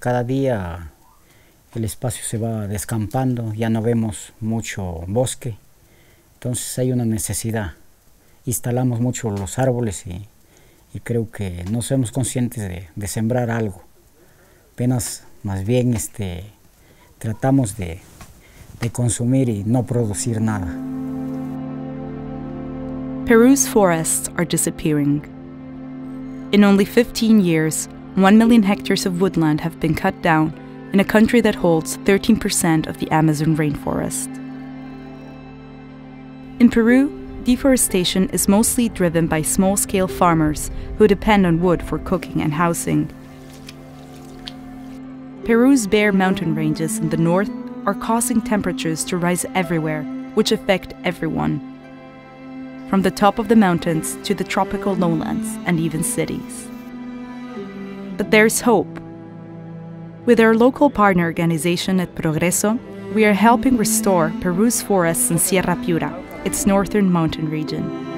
cada día el espacio se va descampando, ya no vemos mucho bosque, entonces hay una necesidad. Instalamos mucho los árboles y creo que no somos conscientes de sembrar algo. Apenas más bien tratamos de consumir y no producir nada. Peru's forests are disappearing. In only 15 years, 1 million hectares of woodland have been cut down in a country that holds 13% of the Amazon rainforest. In Peru, deforestation is mostly driven by small-scale farmers who depend on wood for cooking and housing. Peru's bare mountain ranges in the north are causing temperatures to rise everywhere, which affect everyone, from the top of the mountains to the tropical lowlands and even cities. But there's hope. With our local partner organization at Progreso, we are helping restore Peru's forests in Sierra Piura, its northern mountain region.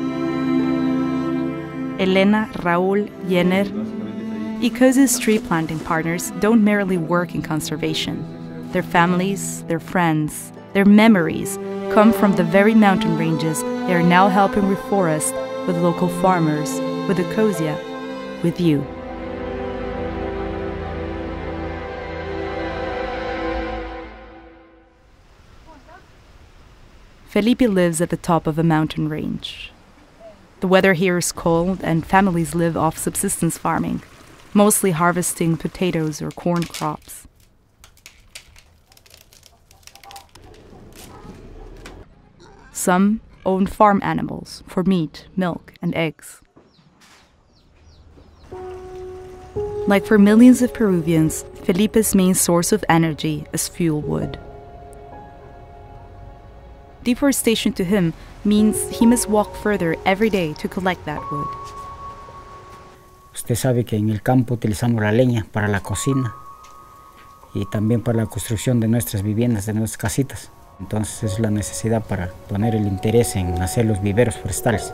Elena, Raúl, Jenner, ICOS's tree planting partners don't merely work in conservation. Their families, their friends, their memories come from the very mountain ranges they are now helping reforest with local farmers, with ICOSIA, with you. Felipe lives at the top of a mountain range. The weather here is cold and families live off subsistence farming, mostly harvesting potatoes or corn crops. Some own farm animals for meat, milk, and eggs. Like for millions of Peruvians, Felipe's main source of energy is fuel wood. Deforestation to him means he must walk further every day to collect that wood. Usted sabe que en el campo utilizamos la leña para la cocina y también para la construcción de nuestras viviendas, de nuestras casitas. Entonces es la necesidad para poner el interés en hacer los viveros forestales.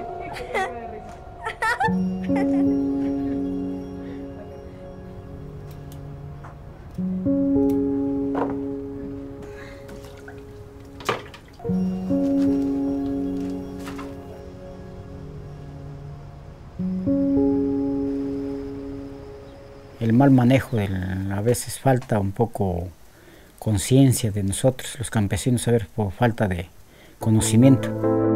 El mal manejo, a veces falta un poco conciencia de nosotros, los campesinos, a ver, por falta de conocimiento.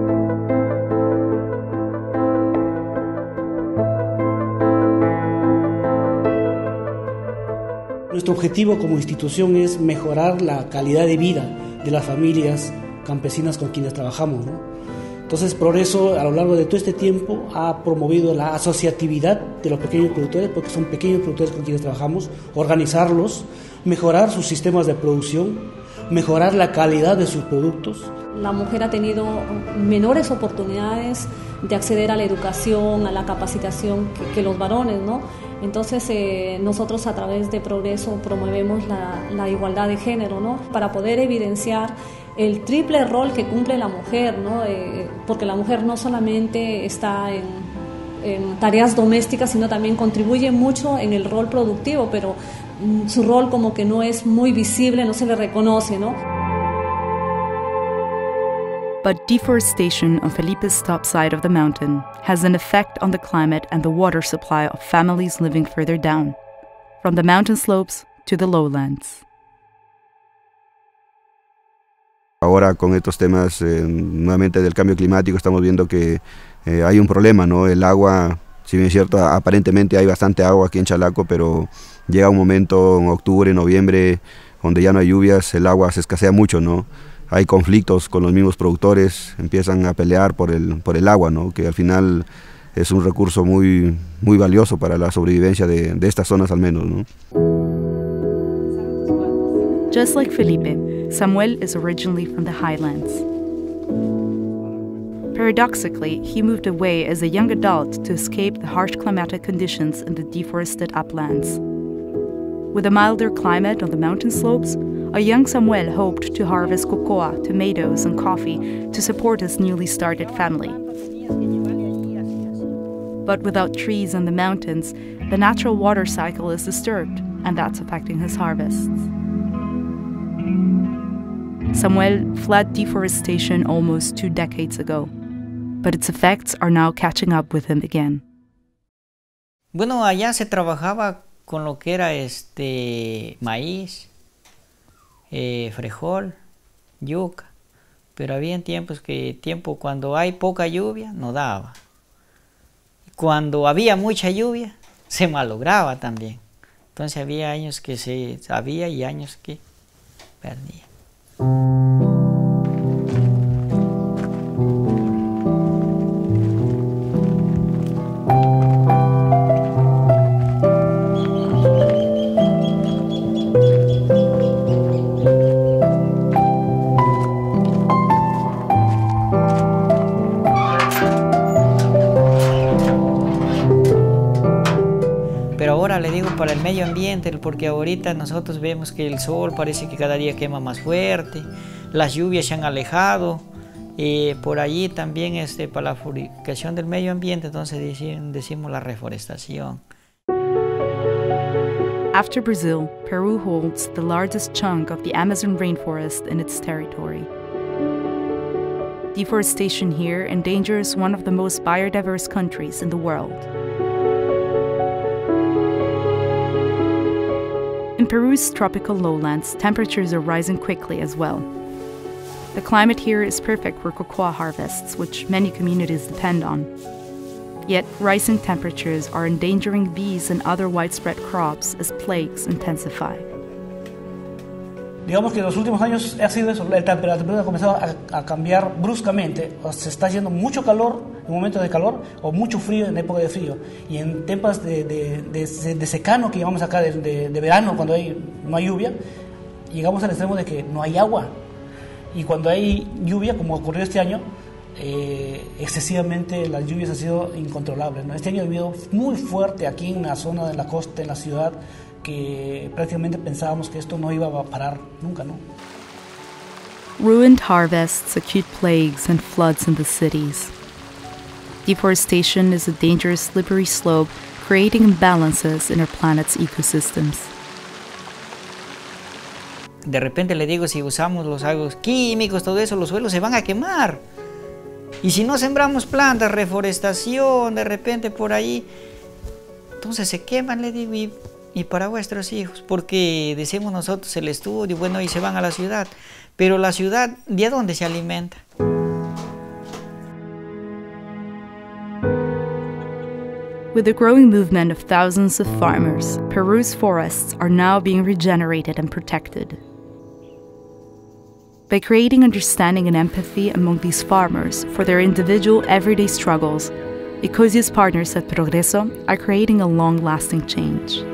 Nuestro objetivo como institución es mejorar la calidad de vida de las familias campesinas con quienes trabajamos, ¿no? Entonces, Progreso, a lo largo de todo este tiempo, ha promovido la asociatividad de los pequeños productores, porque son pequeños productores con quienes trabajamos, organizarlos, mejorar sus sistemas de producción, mejorar la calidad de sus productos. La mujer ha tenido menores oportunidades de acceder a la educación, a la capacitación que los varones, ¿no? Entonces, nosotros a través de Progreso promovemos la igualdad de género, ¿no? Para poder evidenciar el triple rol que cumple la mujer, ¿no? Porque la mujer no solamente está en tareas domésticas, sino también contribuye mucho en el rol productivo, pero su rol como que no es muy visible, no se le reconoce, ¿no? But deforestation on Felipe's top side of the mountain has an effect on the climate and the water supply of families living further down, from the mountain slopes to the lowlands. Ahora con estos temas nuevamente del cambio climático estamos viendo que hay un problema, ¿no? El agua, si bien es cierto, aparentemente hay bastante agua aquí en Chalaco, pero llega un momento en octubre, noviembre, donde ya no hay lluvias, el agua se escasea mucho, ¿no? Hay conflictos con los mismos productores, empiezan a pelear por el agua, ¿no? Que al final es un recurso muy valioso para la sobrevivencia de estas zonas al menos, ¿no? Just like Felipe, Samuel is originally from the highlands. Paradoxically, he moved away as a young adult to escape the harsh climatic conditions in the deforested uplands. With a milder climate on the mountain slopes, a young Samuel hoped to harvest cocoa, tomatoes, and coffee to support his newly started family. But without trees in the mountains, the natural water cycle is disturbed, and that's affecting his harvests. Samuel fled deforestation almost 2 decades ago, but its effects are now catching up with him again. Bueno, allá se trabajaba con lo que era maíz, frijol, yuca, pero había tiempos cuando hay poca lluvia no daba. Cuando había mucha lluvia se malograba también. Entonces había años que se sabía y años que perdía. Pero ahora le digo para el medio ambiente, porque ahorita nosotros vemos que el sol parece que cada día quema más fuerte, las lluvias se han alejado, por allí también para la purificación del medio ambiente, entonces decimos la reforestación. After Brazil, Peru holds the largest chunk of the Amazon rainforest in its territory. Deforestation here endangers one of the most biodiverse countries in the world. In Peru's tropical lowlands, temperatures are rising quickly as well. The climate here is perfect for cocoa harvests, which many communities depend on. Yet, rising temperatures are endangering bees and other widespread crops as plagues intensify. Digamos que en los últimos años ha sido eso, la temperatura ha comenzado a cambiar bruscamente, se está haciendo mucho calor en momentos de calor o mucho frío en época de frío, y en tiempos de secano que llamamos acá, de verano, cuando no hay lluvia, llegamos al extremo de que no hay agua, y cuando hay lluvia, como ocurrió este año, excesivamente las lluvias han sido incontrolables, ¿no? Este año ha llovido muy fuerte aquí en la zona de la costa, en la ciudad, que prácticamente pensábamos que esto no iba a parar nunca, ¿no? Ruined harvests, acute plagues, and floods in the cities. Deforestation is a dangerous slippery slope, creating imbalances in our planet's ecosystems. De repente le digo, si usamos los agros químicos, todo eso, los suelos se van a quemar. Y si no sembramos plantas, reforestación, de repente por ahí, entonces se queman, le digo, y para vuestros hijos, porque decimos nosotros el estudio, bueno, y se van a la ciudad, pero la ciudad, ¿de dónde se alimenta? With the growing movement of thousands of farmers, Peru's forests are now being regenerated and protected. By creating understanding and empathy among these farmers for their individual everyday struggles, Ecosia's partners at Progreso are creating a long-lasting change.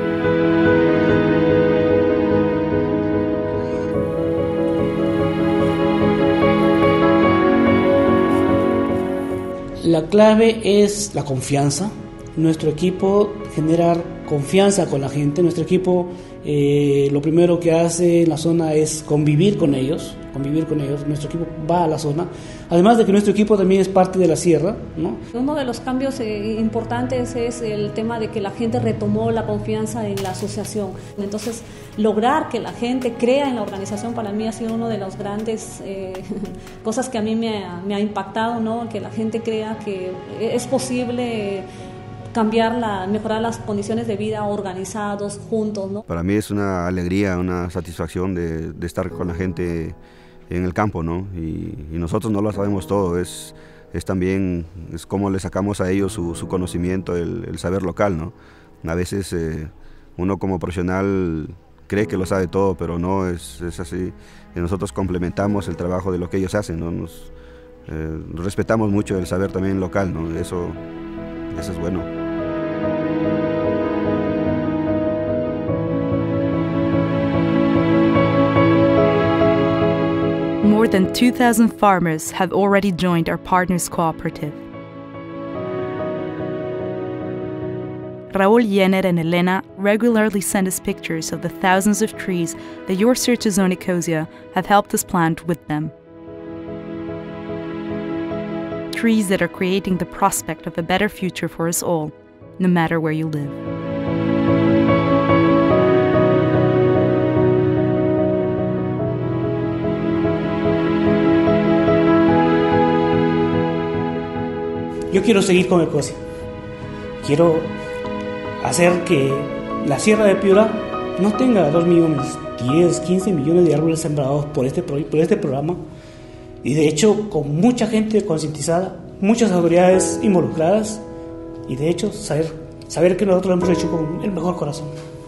La clave es la confianza. Nuestro equipo genera confianza con la gente. Nuestro equipo lo primero que hace en la zona es convivir con ellos. Nuestro equipo va a la zona. Además de que nuestro equipo también es parte de la sierra, ¿no? Uno de los cambios importantes es el tema de que la gente retomó la confianza en la asociación. Entonces, lograr que la gente crea en la organización para mí ha sido una de las grandes cosas que a mí me ha impactado, ¿no? Que la gente crea que es posible mejorar las condiciones de vida organizados, juntos, ¿no? Para mí es una alegría, una satisfacción de estar con la gente en el campo, ¿no? Y nosotros no lo sabemos todo, es también cómo le sacamos a ellos su conocimiento, el saber local, ¿no? A veces uno como profesional cree que lo sabe todo, pero no es así. Y nosotros complementamos el trabajo de lo que ellos hacen, ¿no? Respetamos mucho el saber también local, ¿no? Eso es bueno. More than 2,000 farmers have already joined our partners' cooperative. Raúl Jenner and Elena regularly send us pictures of the thousands of trees that Your Searches on Ecosia have helped us plant with them. Trees that are creating the prospect of a better future for us all, no matter where you live. Yo quiero seguir con el COSI. Quiero hacer que la Sierra de Piura no tenga 2 millones, 10, 15 millones de árboles sembrados por este programa, y de hecho con mucha gente concientizada, muchas autoridades involucradas, y de hecho saber que nosotros lo hemos hecho con el mejor corazón.